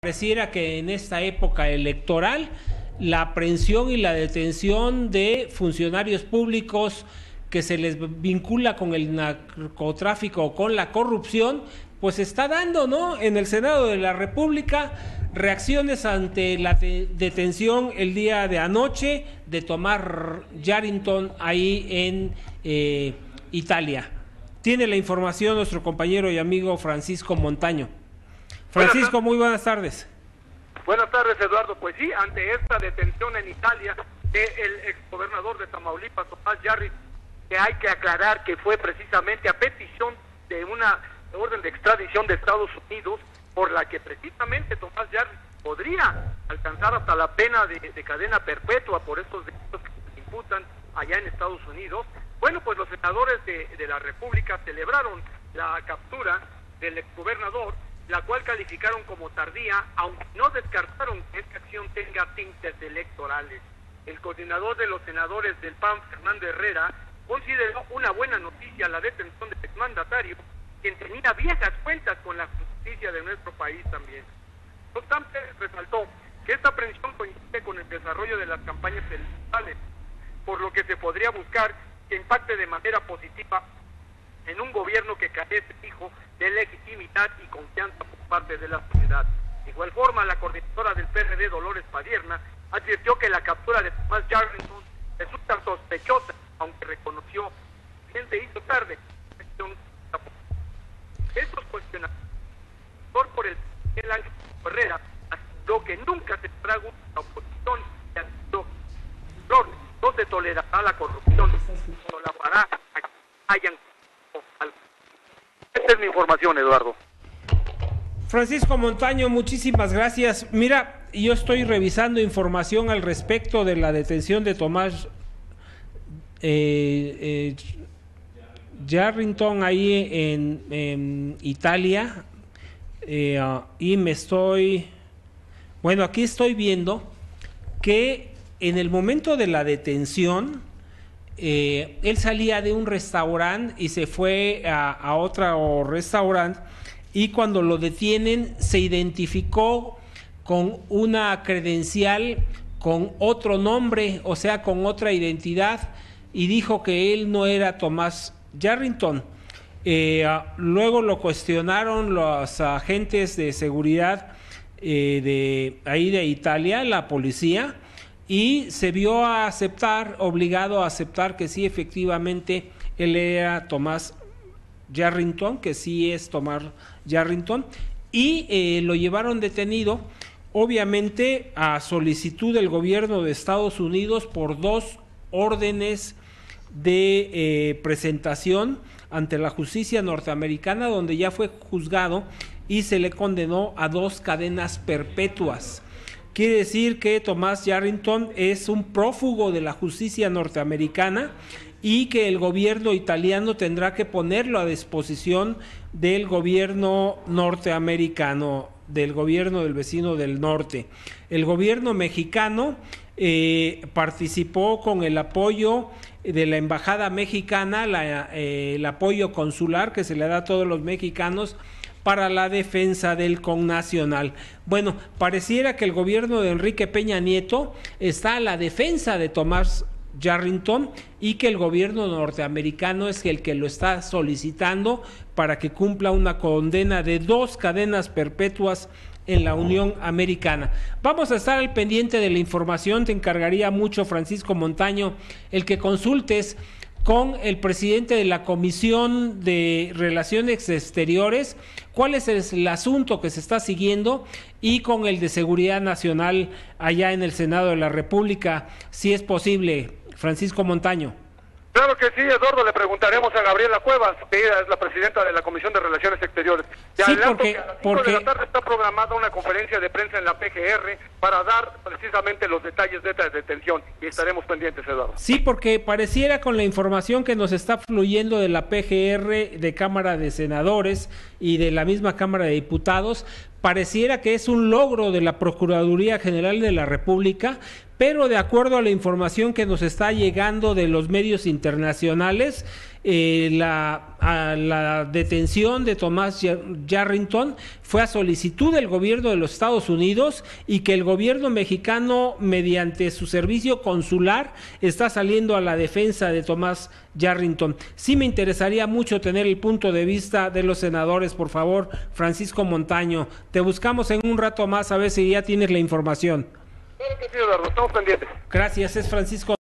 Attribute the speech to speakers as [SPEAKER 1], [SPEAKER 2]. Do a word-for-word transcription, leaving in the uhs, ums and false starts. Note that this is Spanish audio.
[SPEAKER 1] Pareciera que en esta época electoral la aprehensión y la detención de funcionarios públicos que se les vincula con el narcotráfico o con la corrupción, pues está dando, ¿no? En el Senado de la República, reacciones ante la de detención el día de anoche de Tomás Yarrington ahí en eh, Italia. Tiene la información nuestro compañero y amigo Francisco Montaño. Francisco, muy buenas tardes.
[SPEAKER 2] Buenas tardes, Eduardo. Pues sí, ante esta detención en Italia del exgobernador de Tamaulipas, Tomás Yarrington, que hay que aclarar que fue precisamente a petición de una orden de extradición de Estados Unidos, por la que precisamente Tomás Yarrington podría alcanzar hasta la pena de, de cadena perpetua por estos delitos que se imputan allá en Estados Unidos. Bueno, pues los senadores de, de la República celebraron la captura del exgobernador, la cual calificaron como tardía, aunque no descartaron que esta acción tenga tintes electorales. El coordinador de los senadores del P A N, Fernando Herrera, consideró una buena noticia la detención del exmandatario, quien tenía viejas cuentas con la justicia de nuestro país también. No obstante, resaltó que esta aprehensión coincide con el desarrollo de las campañas electorales, por lo que se podría buscar que impacte de manera positiva en un gobierno que carece, dijo, de legitimidad y confianza por parte de la sociedad. De igual forma, la coordinadora del P R D, Dolores Padierna, advirtió que la captura de Tomás Yarrington resulta sospechosa, aunque reconoció que se hizo tarde. Estos cuestionamientos por el el Ángel Herrera aseguró que nunca se trago la oposición y aseguró que no se tolerará la corrupción, no la fará a que hayan. Esta es mi información, Eduardo.
[SPEAKER 1] Francisco Montaño, muchísimas gracias. Mira, yo estoy revisando información al respecto de la detención de Tomás eh, eh, Yarrington ahí en, en Italia eh, uh, y me estoy, bueno, aquí estoy viendo que en el momento de la detención Eh, él salía de un restaurante y se fue a, a otro restaurante, y cuando lo detienen se identificó con una credencial con otro nombre, o sea, con otra identidad, y dijo que él no era Tomás Yarrington. Eh, luego lo cuestionaron los agentes de seguridad eh, de ahí de Italia, la policía, y se vio a aceptar, obligado a aceptar que sí, efectivamente, él era Tomás Yarrington, que sí es Tomás Yarrington, y eh, lo llevaron detenido, obviamente a solicitud del gobierno de Estados Unidos por dos órdenes de eh, presentación ante la justicia norteamericana, donde ya fue juzgado y se le condenó a dos cadenas perpetuas. Quiere decir que Tomás Yarrington es un prófugo de la justicia norteamericana y que el gobierno italiano tendrá que ponerlo a disposición del gobierno norteamericano, del gobierno del vecino del norte. El gobierno mexicano eh, participó con el apoyo de la embajada mexicana, la, eh, el apoyo consular que se le da a todos los mexicanos para la defensa del connacional. Bueno, pareciera que el gobierno de Enrique Peña Nieto está a la defensa de Tomás Yarrington y que el gobierno norteamericano es el que lo está solicitando para que cumpla una condena de dos cadenas perpetuas en la Unión Americana. Vamos a estar al pendiente de la información. Te encargaría mucho, Francisco Montaño, el que consultes con el presidente de la Comisión de Relaciones Exteriores cuál es el asunto que se está siguiendo, y con el de Seguridad Nacional allá en el Senado de la República, si es posible. Francisco Montaño.
[SPEAKER 2] Claro que sí, Eduardo, le preguntaremos a Gabriela Cuevas, que ella es la presidenta de la Comisión de Relaciones Exteriores. Te
[SPEAKER 1] sí, porque,
[SPEAKER 2] que a las cinco
[SPEAKER 1] porque...
[SPEAKER 2] de la tarde está programada una conferencia de prensa en la P G R para dar precisamente los detalles de esta detención, y estaremos pendientes, Eduardo.
[SPEAKER 1] Sí, porque pareciera, con la información que nos está fluyendo de la P G R, de Cámara de Senadores y de la misma Cámara de Diputados, pareciera que es un logro de la Procuraduría General de la República, pero de acuerdo a la información que nos está llegando de los medios internacionales, eh, la, a la detención de Tomás Yarrington fue a solicitud del gobierno de los Estados Unidos y que el gobierno mexicano, mediante su servicio consular, está saliendo a la defensa de Tomás Yarrington. Sí me interesaría mucho tener el punto de vista de los senadores, por favor, Francisco Montaño. Te buscamos en un rato más a ver si ya tienes la información.
[SPEAKER 2] Claro que sí, Eduardo, estamos pendientes.
[SPEAKER 1] Gracias, es Francisco